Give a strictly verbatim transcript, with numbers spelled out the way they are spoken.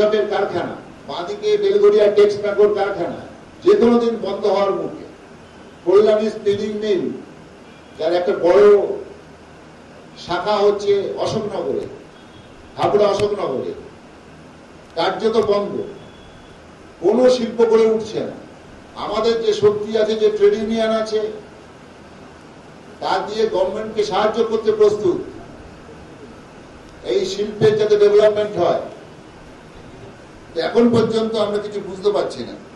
পেশাবের কারখানা, বাঁদিকে বেলগড়িয়া টেক্সটাকোর কারখানা যে কোনো দিন বন্ধ হওয়ার মুখে। কল্যাণী স্পিনিং মিল, যার একটা বড় শাখা হচ্ছে অশোকনগরে, হাবড়া অশোকনগরে, কার্যত বন্ধ। কোন শিল্প গড়ে উঠছে না। আমাদের যে শক্তি আছে, যে ট্রেড ইউনিয়ন আছে, তা দিয়ে গভর্নমেন্টকে সাহায্য করতে প্রস্তুত, এই শিল্পের যাতে ডেভেলপমেন্ট হয়। এখন পর্যন্ত আমরা কিছু বুঝতে পারছি না।